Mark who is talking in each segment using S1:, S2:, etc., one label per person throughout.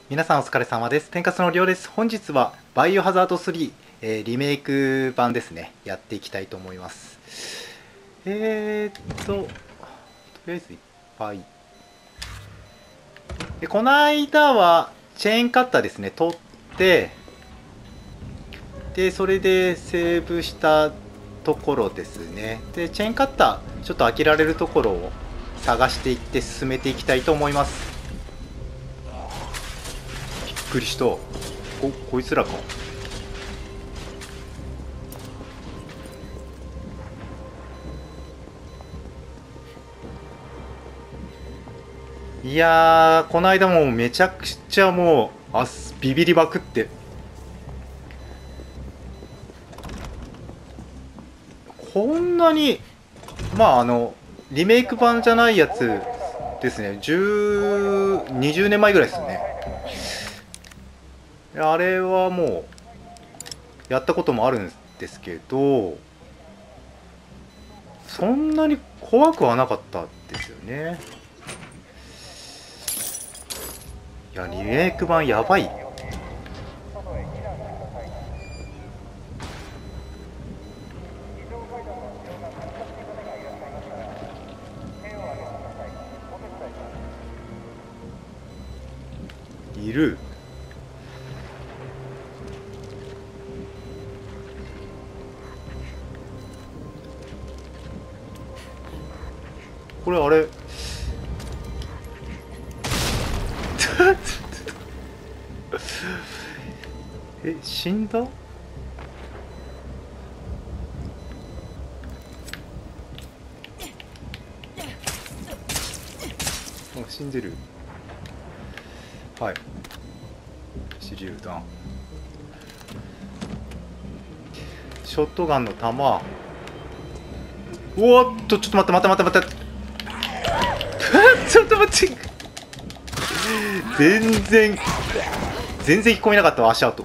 S1: 皆さんお疲れ様です。天かすのりょうです。本日はバイオハザード3、リメイク版ですね。やっていきたいと思います。とりあえずいっぱい。で、この間はチェーンカッターですね、取って、で、それでセーブしたところですね。で、チェーンカッター、ちょっと開けられるところを探していって進めていきたいと思います。びっくりした。こいつらか。いやー、この間もめちゃくちゃもうビビりまくって、こんなに、リメイク版じゃないやつですね。20年前ぐらいですね。あれはもうやったこともあるんですけど、そんなに怖くはなかったですよね。いや、リメイク版やばい。いる。これあれ死んだ？死んでる。はい、手榴弾、ショットガンの弾。おっと、ちょっと待ってちょっと待って全然聞こえなかったわ。足音。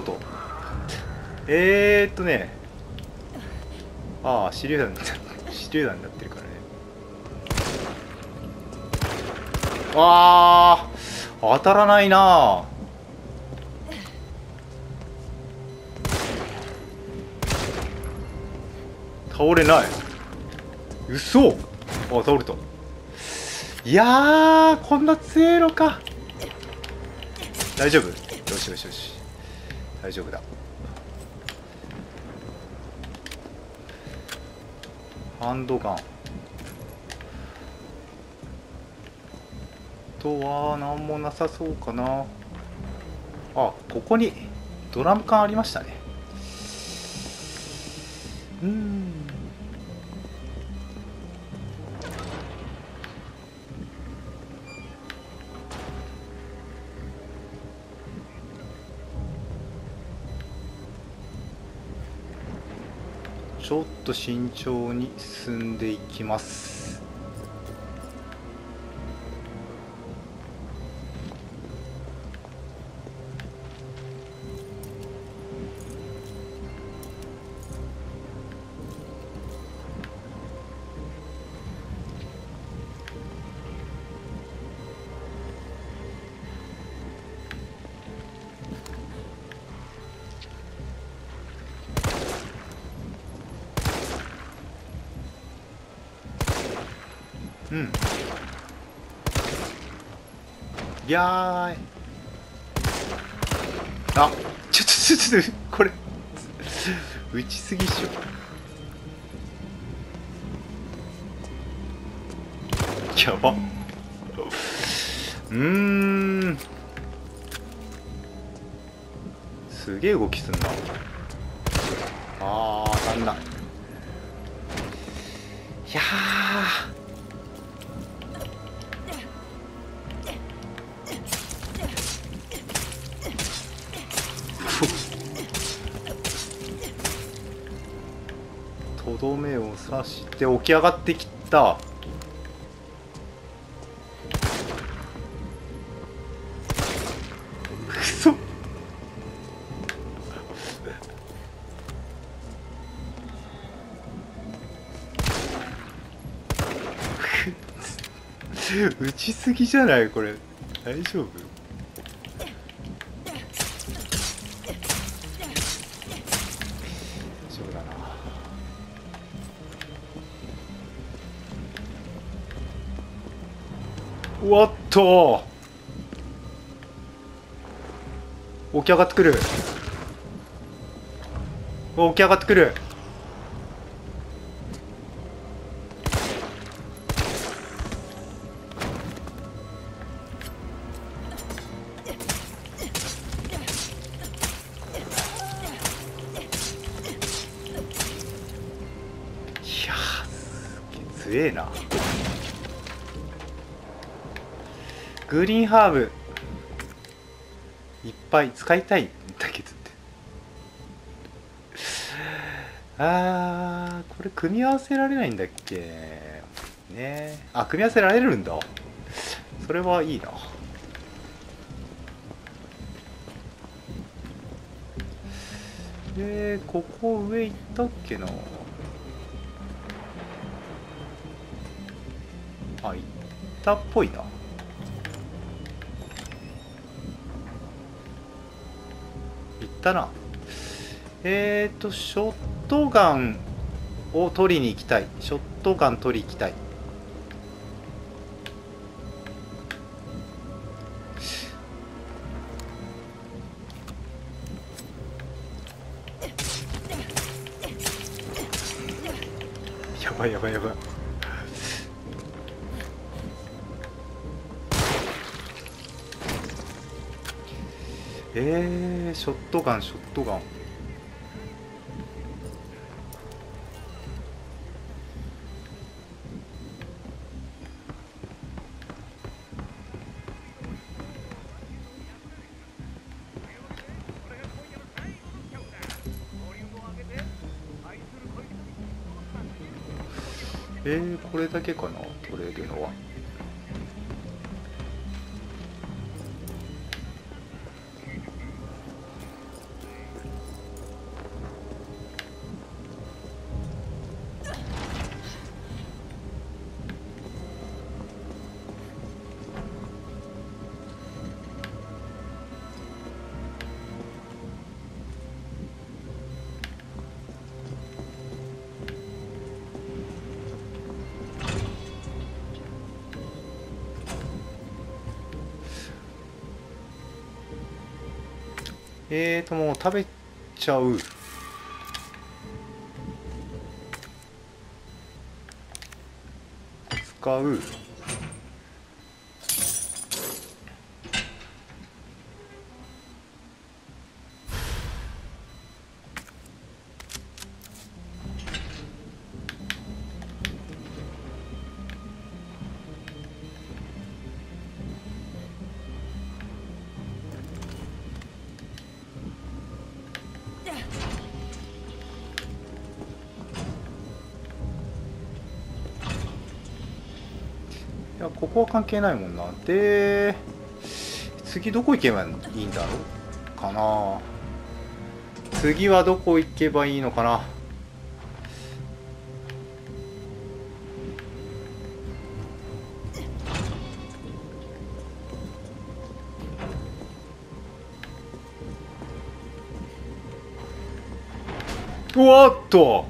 S1: ね、ああ、手榴弾手榴弾になってるからね。あー、当たらないな。倒れない。嘘。あ、倒れた。いやー、こんな強いのか。大丈夫。よし、大丈夫だ。ハンドガンとは何もなさそうかな。あ、ここにドラム缶ありましたね。ちょっと慎重に進んでいきます。うん。いやーい。あ、ちょっとこれ打ちすぎっしょ。やば。すげえ動きすんな。あー、当たんない。いやとどめを刺して起き上がってきた。くそ打ちすぎじゃないこれ。大丈夫？ おっと、起き上がってくる。起き上がってくる。いやー、すげえ強えな。グリーンハーブいっぱい使いたいんだけどって。これ組み合わせられないんだっけね。あ、組み合わせられるんだ。それはいいな。ここ上行ったっけな。あ、行ったっぽいな。行ったな。ショットガンを取りに行きたい。ショットガン取り行きたい。やばいやばいやばい。ショットガンショットガン。これだけかな取れるのは。もう食べちゃう。使う。いや、ここは関係ないもんな。で、次どこ行けばいいんだろうかな。次はどこ行けばいいのかな。うわっと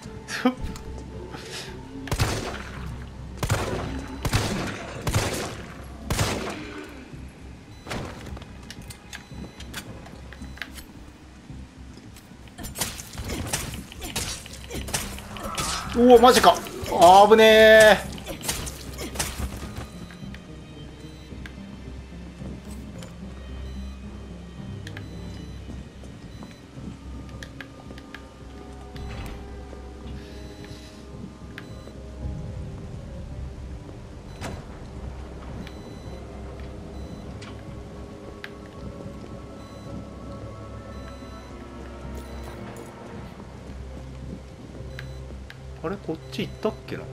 S1: おお、マジか。あぶねえ。あれ、こっち行ったっけな。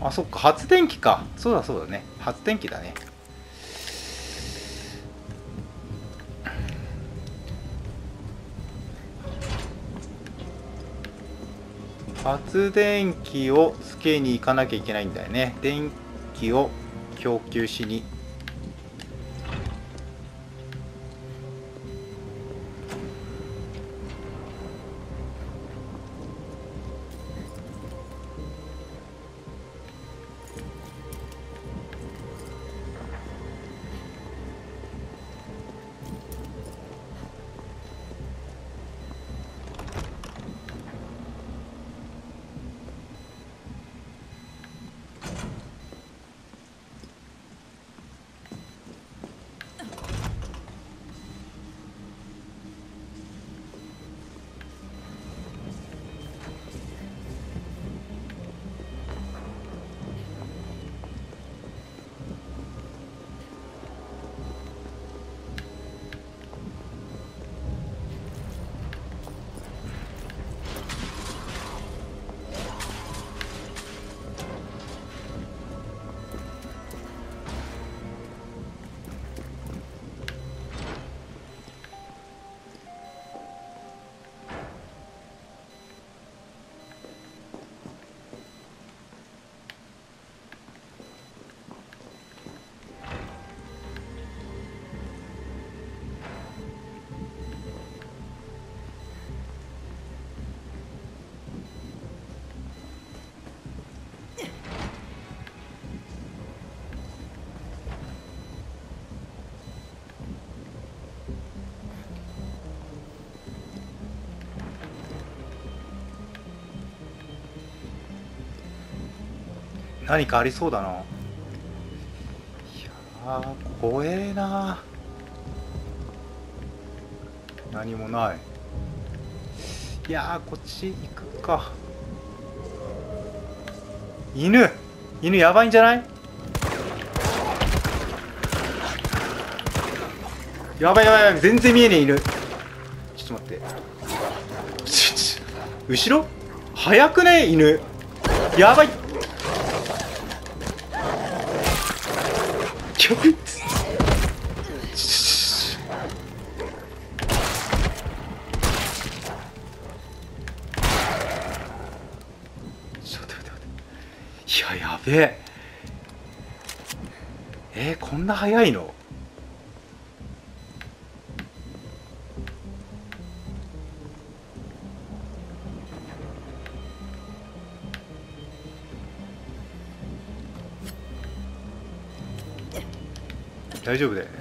S1: あ、そっか、発電機か。そうだそうだね、発電機だね。発電機をつけに行かなきゃいけないんだよね。電気を供給しに。何かありそうだな。いやー、怖えな。何もない。いやー、こっち行くか。犬やばいんじゃない？やばいやばいやばい、全然見えねえ犬。ちょっと待って。後ろ速くね犬。やばい。曲いや、やべえ。こんな速いの？大丈夫だよね。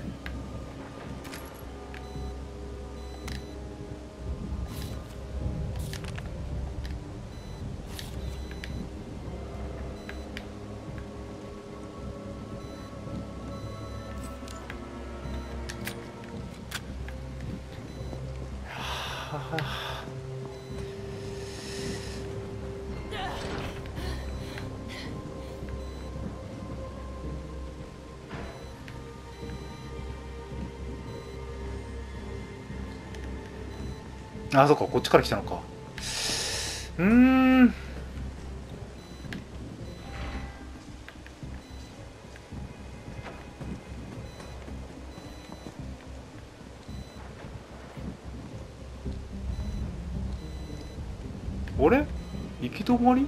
S1: あ、そっか、こっちから来たのか。あれ？行き止まり？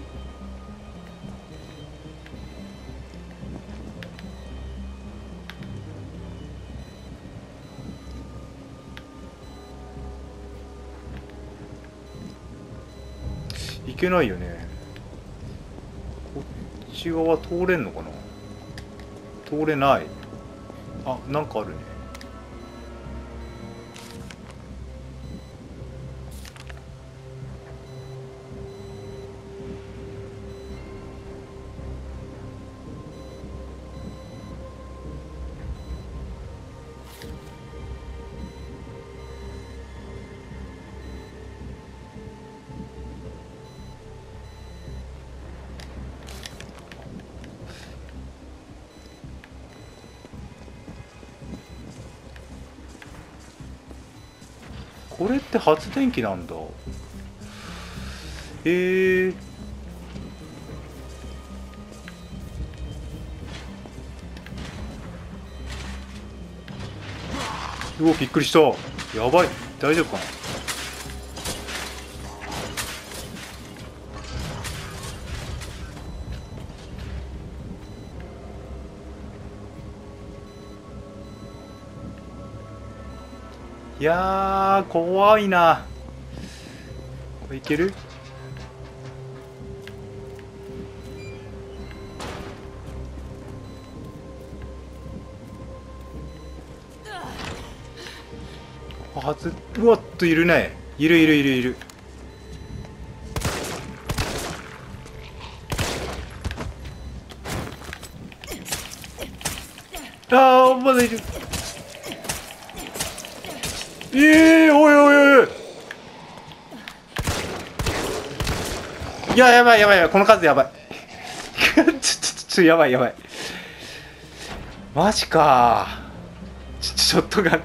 S1: 行けないよね。こっち側通れんのかな？通れない。あ、なんかあるね。これって発電機なんだ。 うわびっくりした。やばい、大丈夫かな。いやー怖いな。これいける？うわっといるね。いるいるいるいる。あーまだいる。おいおいおい。いややばいやばいやばい、この数やばい。やばいやばい。マジか。ショットガン、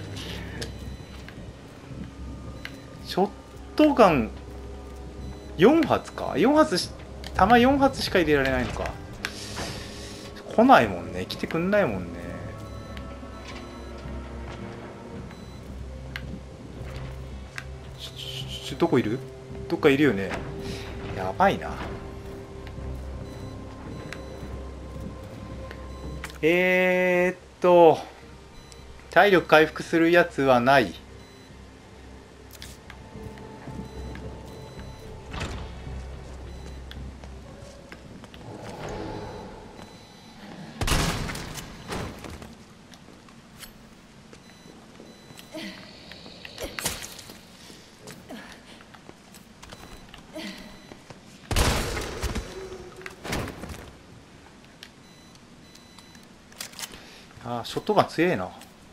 S1: ショットガン4発か。4発弾4発しか入れられないのか。来ないもんね、来てくんないもんね。どこいる？どっかいるよね。やばいな。体力回復するやつはない。あー、ショットガン強えな。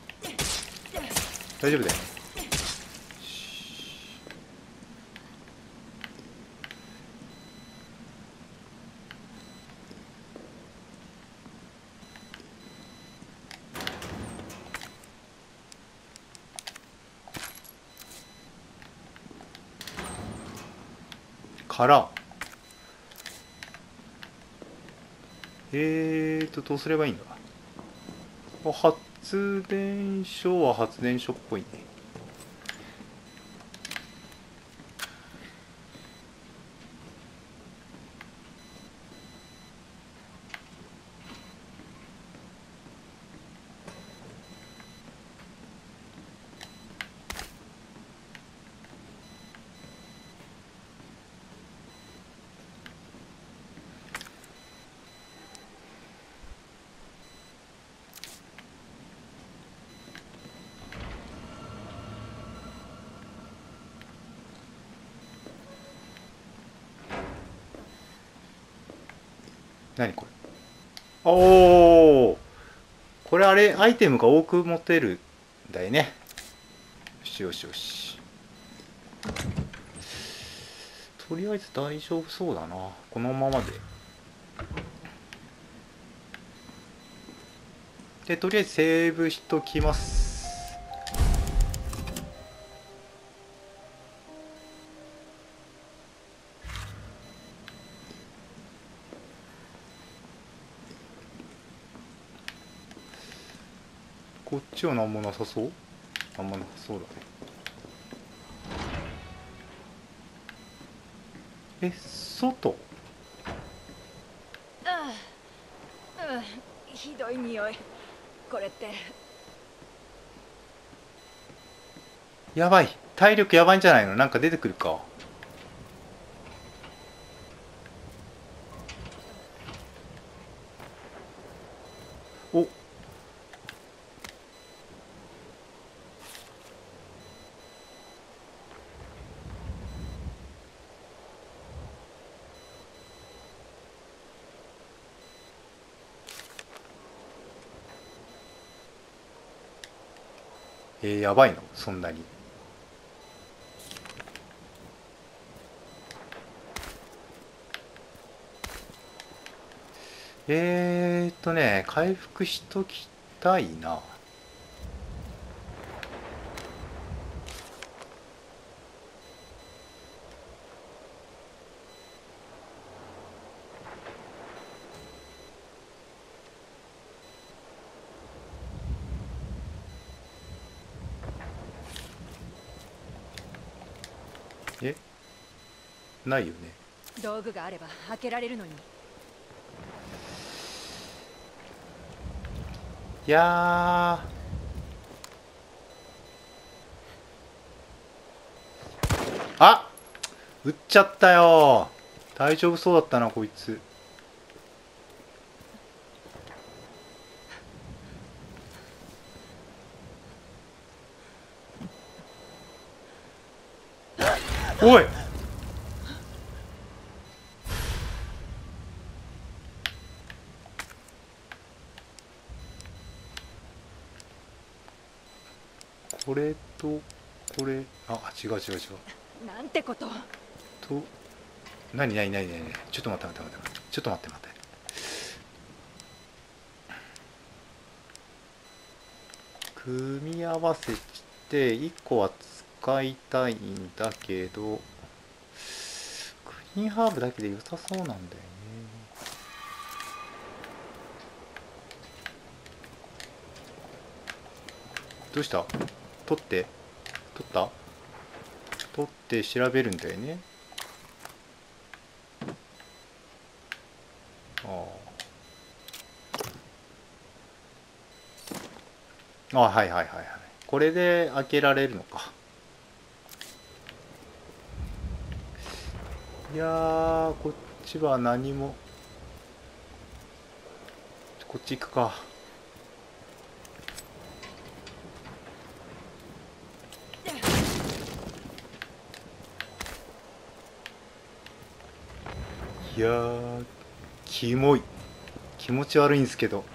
S1: 大丈夫だよね。からどうすればいいんだ。発電所は発電所っぽいね。何これ。おお、これあれアイテムが多く持てるんだよね。よしよしよし。とりあえず大丈夫そうだな、このままで。とりあえずセーブしときます。こっちは何もなさそう。何もなさそうだね。外。
S2: ひどい匂い。これって
S1: やばい、体力やばいんじゃないの。なんか出てくるか。お、やばいのそんなに。回復しときたいな。 え、ないよね。
S2: 道具があれば開けられるのに。
S1: いやあ、撃っちゃったよ。大丈夫そうだったなこいつ。おい、これとこれ、あ、違う違う違う。
S2: なんてこと。
S1: と、何何何何、ちょっと待って待って待って、ちょっと待って待って。組み合わせて1個は使いたいんだけど、グリーンハーブだけで良さそうなんだよね。どうした？取って取った取って調べるんだよね。はいはいはいはい。これで開けられるのか。いやー、こっちは何も。こっち行くか。いやー、キモい。気持ち悪いんですけど。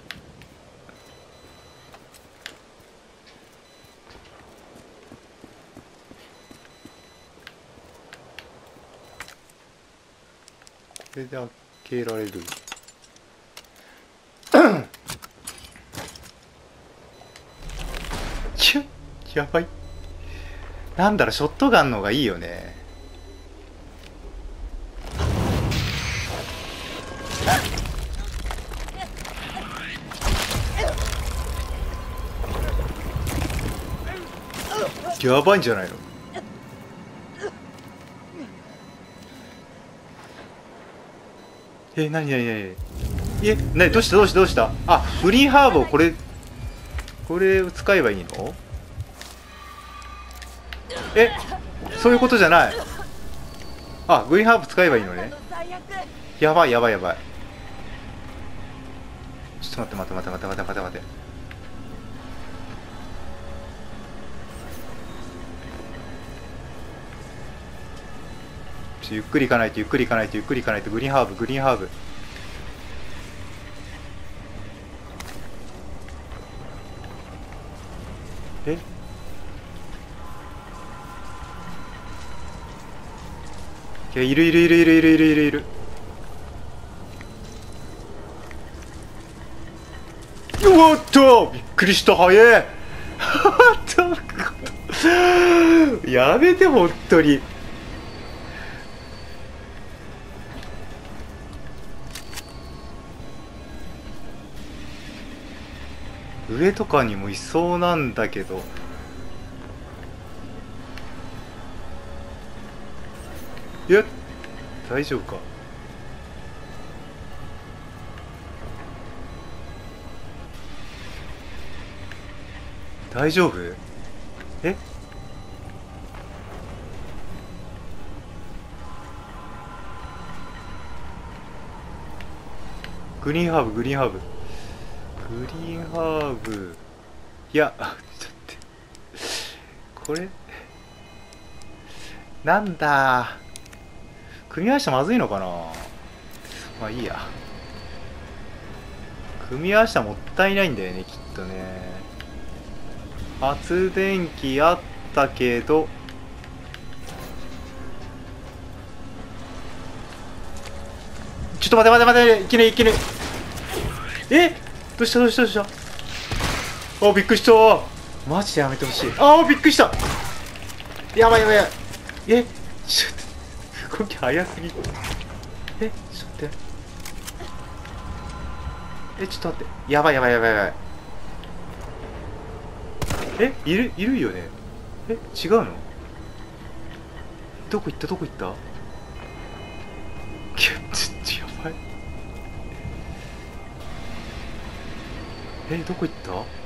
S1: これで開けられる。キュッ、やばい。なんだろう、ショットガンの方がいいよね。やばいんじゃないの？なになになに、どうしたどうしたどうした？あ、グリーンハーブをこれ使えばいいの？そういうことじゃない。あ、グリーンハーブ使えばいいのね。やばいやばいやばい。ちょっと待って待って待って待って待って待って。ゆっくり行かないとゆっくり行かないとゆっくり行かないと。グリーンハーブグリーンハーブ。いや、いるいるいるいるいるいるいるいる。おっと、びっくりした。早え。やめて本当に。上とかにもいそうなんだけど。大丈夫か？大丈夫？グリーンハーブグリーンハーブグリーンハーブ。いや、ちょっと待って、これなんだ、組み合わせたらまずいのかな。まあいいや。組み合わせたらもったいないんだよね、きっとね。発電機あったけど、ちょっと待って待って待って、いけないいけない。どうしたどうしたどうした。びっくりした。マジでやめてほしい。びっくりした。やばいやばいやばい。ちょっと動き早すぎ。ちょっと待って、ちょっと待って、やばいやばいやばいやばい。いるよね。違うの？ どこ行ったどこ行った。ちょっとやばい。どこ行った。と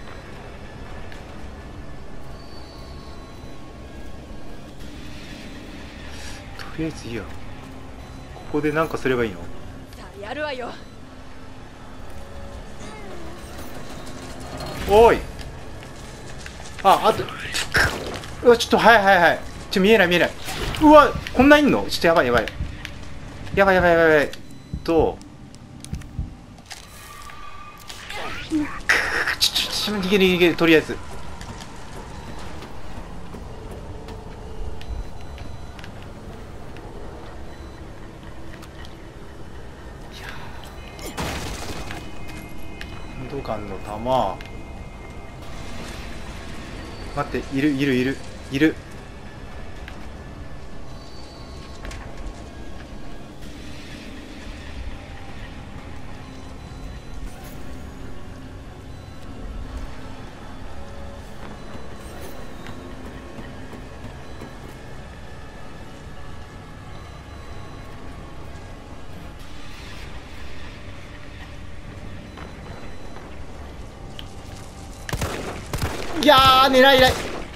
S1: りあえずいいや。ここでなんかすればいいの。
S2: さあやるわよ。
S1: おい。あとうわ、ちょっとはいはいはい。見えない見えない。うわ、こんないんの。ちょっとやばいやばいやばいやばいやばいやばいと。逃げる逃げる、とりあえず。温度感の玉。待って、いるいるいるいる。いやー、狙いない。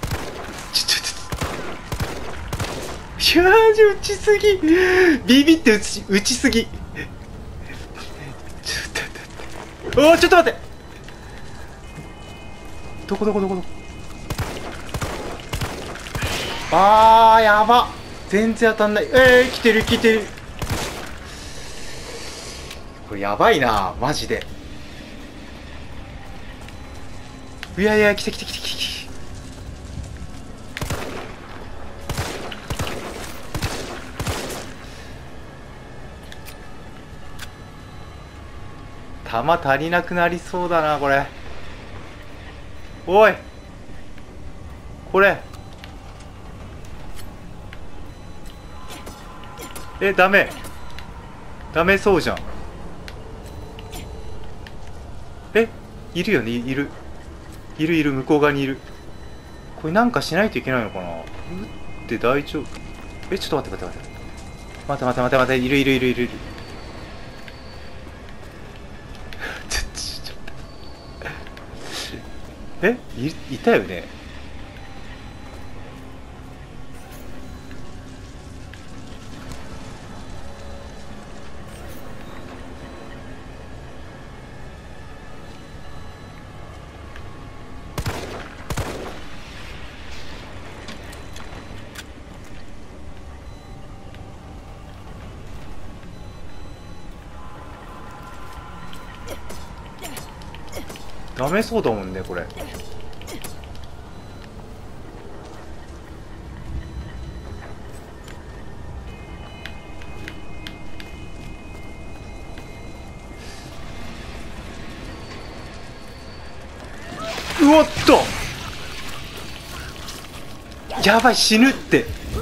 S1: いやー、打ちすぎ。ビビって打ちすぎ。おー、ちょっと待って。どこどこどこどこ。やば。全然当たんない。来てる来てる。これやばいな、マジで。いやいや、来て来て来て来て来て。弾足りなくなりそうだな、これ。おい、これ。ダメ。ダメそうじゃん。いるよね、いる。いるいる、向こう側にいる。これなんかしないといけないのかな。撃って大丈夫。ちょっと待って待って待って。待って待って待って待って、いるいるいるいるいる。いたよね。ダメそうだもんね、これ。うおっと、やばい、死ぬって。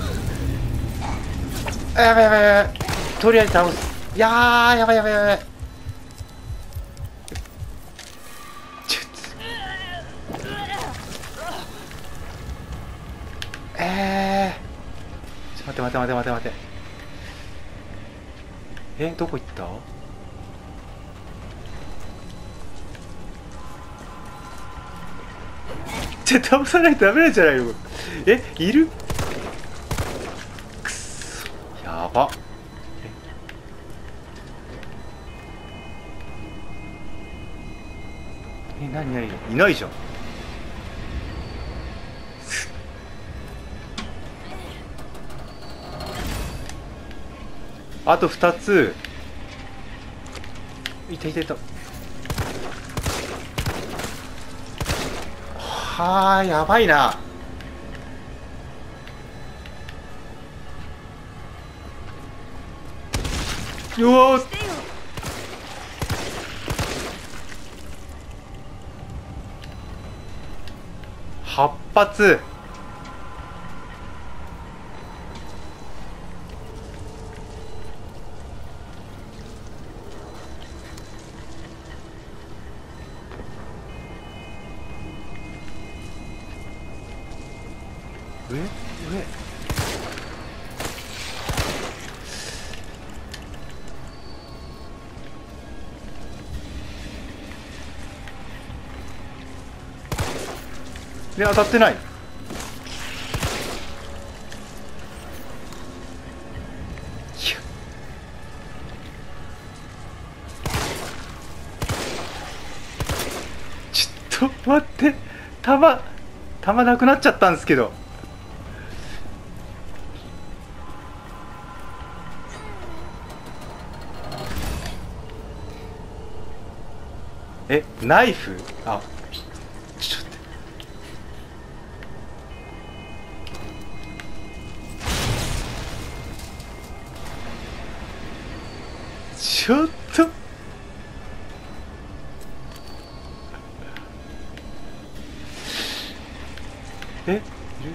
S1: やばいやばいやばい。とりあえず倒す。やばいやばいやばい。待て待て待て待て待て。どこ行った。倒さないとダメなんじゃないの。いる。くそ、やば。何何、いないじゃん。あと2つ。いたいたいた。やばいな。よー、8発。上で当たってない。ちょっと待って、弾なくなっちゃったんですけど。ナイフ、あ、ちょっといる。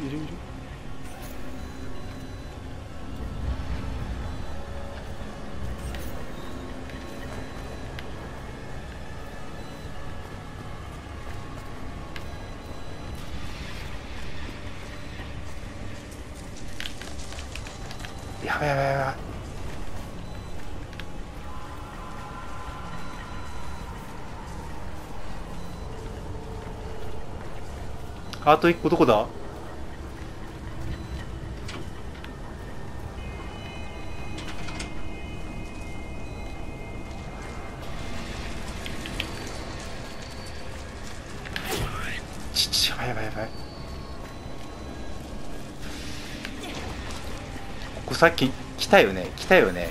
S1: やばい。あと一個どこだ。やばい。ここさっき来たよね。ちょっと待って。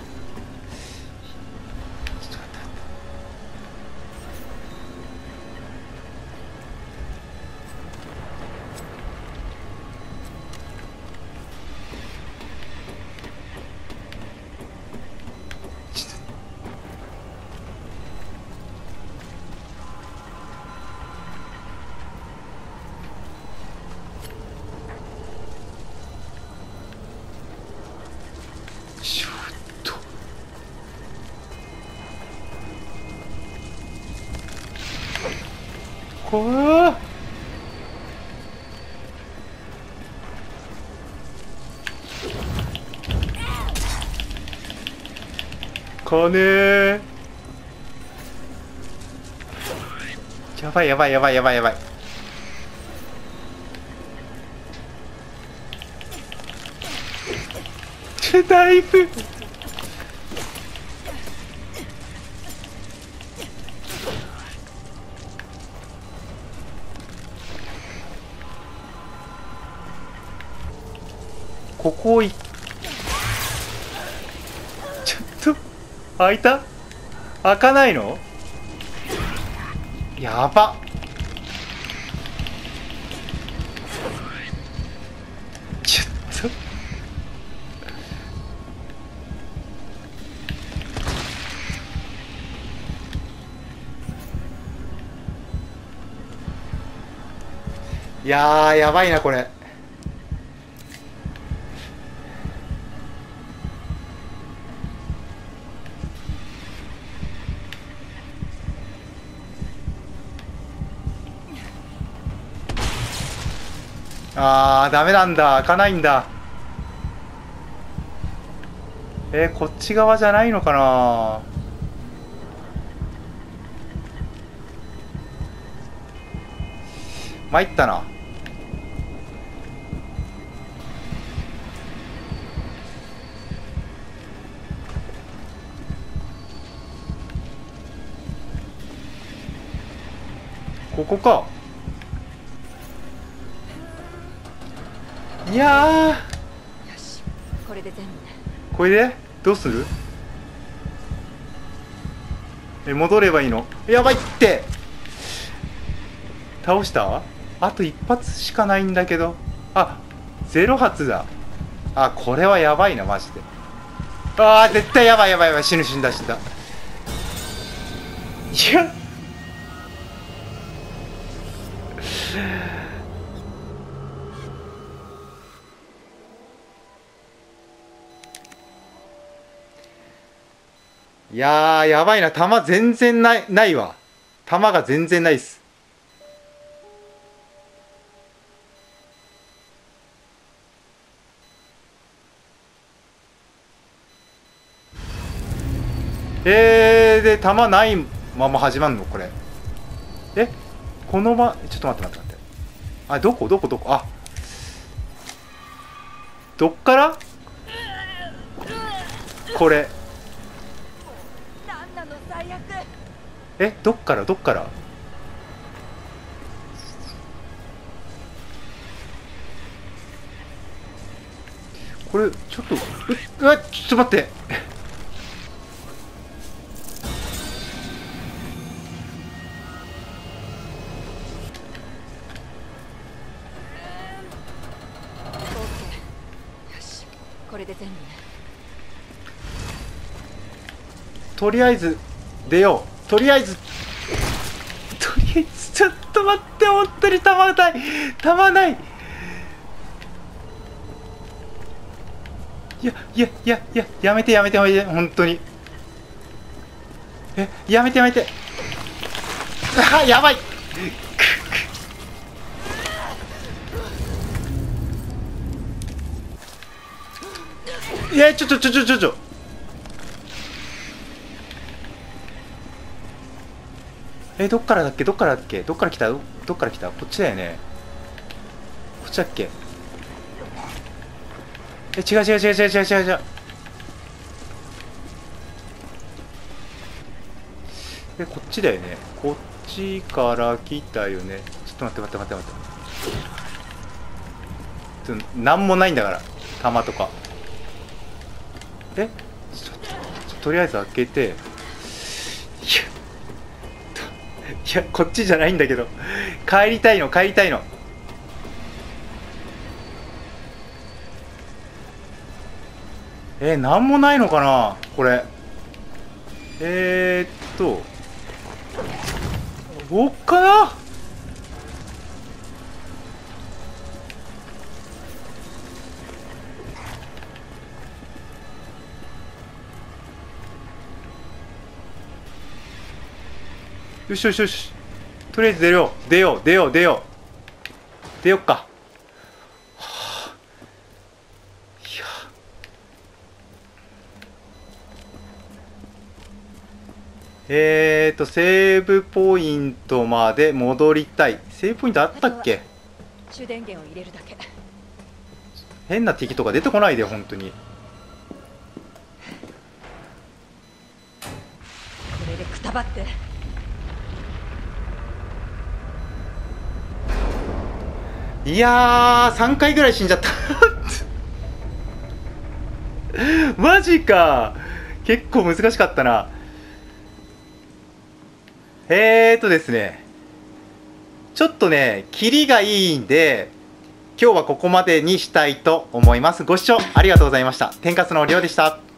S1: 金ー。やばい。だいぶここちょっと開いた？開かないの？やば。ちょっといやー、やばいなこれ。ダメなんだ。開かないんだ。こっち側じゃないのかな。参ったな。ここか。いや
S2: よし、これで全部ね。
S1: これでどうする？戻ればいいの？やばいって。倒した？あと一発しかないんだけど。0発だ。これはやばいなマジで。絶対やばい。死んだ。いやいやー、やばいな。弾全然ないわ。弾が全然ないっす。で、弾ないまま始まるのこれ。このちょっと待って。 あ、どこあ、どっからこれ。
S2: なんなの最悪。
S1: え、どっからこれちょっとうわ、ちょっと待って。
S2: オッケー。よし、これで全部ね。
S1: とりあえず出よう。とりあえずちょっと待って、本当に弾ない。やめて本当に。やめてあ、やばい。ちょどっからだっけどっから来たこっちだよね。こっちだっけ。違う。こっちだよね。こっちから来たよね。ちょっと待って。なんもないんだから、弾とか。とりあえず開けて。いや、こっちじゃないんだけど。帰りたいの。なんもないのかなこれ。おっかな。よし。とりあえず出よっか。セーブポイントまで戻りたい。セーブポイントあったっけ。
S2: 主電源を入れるだけ。こ
S1: 変な敵とか出てこないで、本当に。
S2: れでくたばって。
S1: いやー、3回ぐらい死んじゃったマジか。結構難しかったな。ですね、ちょっとね、キリがいいんで、今日はここまでにしたいと思います。ご視聴ありがとうございました。天かすのりょうでした。